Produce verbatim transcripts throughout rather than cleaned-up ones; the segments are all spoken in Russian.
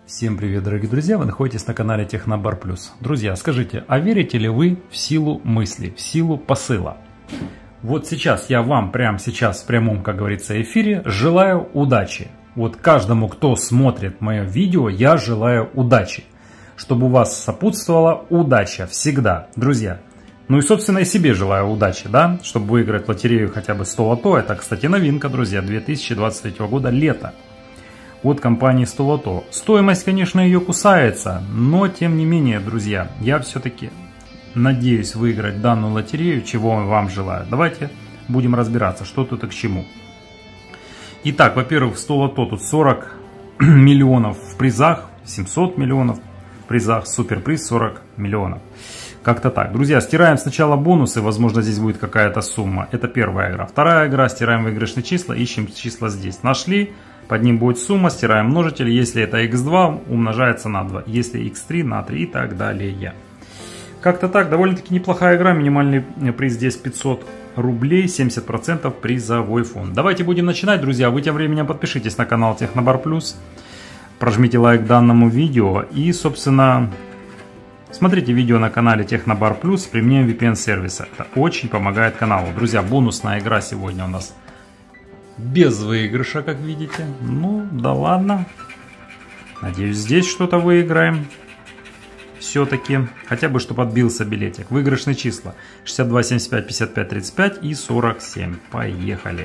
Всем привет, дорогие друзья! Вы находитесь на канале Технобар Плюс. Друзья, скажите, а верите ли вы в силу мысли, в силу посыла? Вот сейчас я вам прямо сейчас в прямом, как говорится, эфире желаю удачи. Вот каждому, кто смотрит мое видео, я желаю удачи. Чтобы у вас сопутствовала удача всегда, друзья. Ну и, собственно, и себе желаю удачи, да? Чтобы выиграть лотерею хотя бы сто лото. Это, кстати, новинка, друзья, две тысячи двадцать третьего года, лето. От компании сто лото. Стоимость, конечно, ее кусается, но тем не менее, друзья, я все-таки надеюсь выиграть данную лотерею, чего вам желаю. Давайте будем разбираться, что тут и к чему. Итак, во-первых, сто лото тут сорок миллионов в призах, семьсот миллионов в призах, суперприз сорок миллионов. Как-то так. Друзья, стираем сначала бонусы, возможно, здесь будет какая-то сумма. Это первая игра. Вторая игра, стираем выигрышные числа, ищем числа здесь. Нашли. Под ним будет сумма, стираем множитель, если это икс два, умножается на два, если икс три на три и так далее. Как-то так, довольно-таки неплохая игра, минимальный приз здесь пятьсот рублей, семьдесят процентов призовой фонд. Давайте будем начинать, друзья, вы тем временем подпишитесь на канал Технобар Плюс, прожмите лайк данному видео и, собственно, смотрите видео на канале Технобар Плюс с применением ви пи эн сервиса, это очень помогает каналу. Друзья, бонусная игра сегодня у нас без выигрыша, как видите. Ну, да ладно. Надеюсь, здесь что-то выиграем. Все-таки. Хотя бы, чтобы отбился билетик. Выигрышные числа. шестьдесят два, семьдесят пять, пятьдесят пять, тридцать пять и сорок семь. Поехали.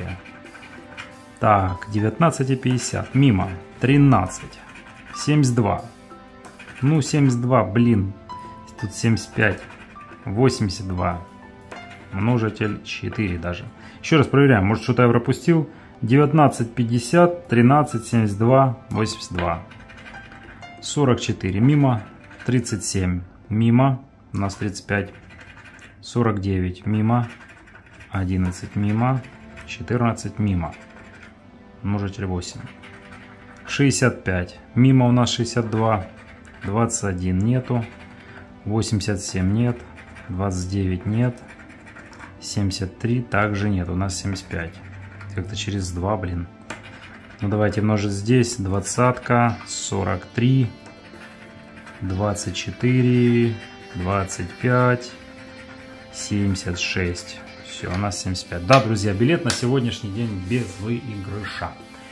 Так, девятнадцать и пятьдесят. Мимо. тринадцать. семьдесят два. Ну, семьдесят два, блин. Тут семьдесят пять. восемьдесят два. Множитель четыре даже. Еще раз проверяем. Может, что-то я пропустил. девятнадцать, пятьдесят, тринадцать, семьдесят два, восемьдесят два. сорок четыре. Мимо. тридцать семь. Мимо. У нас тридцать пять. сорок девять. Мимо. одиннадцать. Мимо. четырнадцать. Мимо. Множитель восемь. шестьдесят пять. Мимо у нас шестьдесят два. двадцать один нету. восемьдесят семь нет. двадцать девять нет. семьдесят три также нет. У нас семьдесят пять. Как-то через два, блин. Ну давайте множить здесь. Двадцатка. сорок три. двадцать четыре. двадцать пять. семьдесят шесть. Все, у нас семьдесят пять. Да, друзья, билет на сегодняшний день без выигрыша.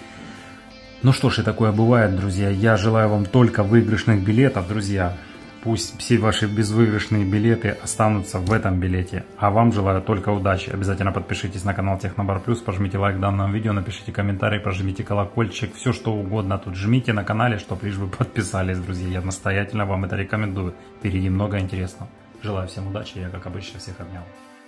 Ну что ж, и такое бывает, друзья. Я желаю вам только выигрышных билетов, друзья. Пусть все ваши безвыигрышные билеты останутся в этом билете. А вам желаю только удачи. Обязательно подпишитесь на канал Технобар Плюс, пожмите лайк данному видео, напишите комментарий, прожмите колокольчик. Все что угодно тут жмите на канале, чтобы лишь вы подписались, друзья. Я настоятельно вам это рекомендую. Впереди много интересного. Желаю всем удачи. Я, как обычно, всех обнял.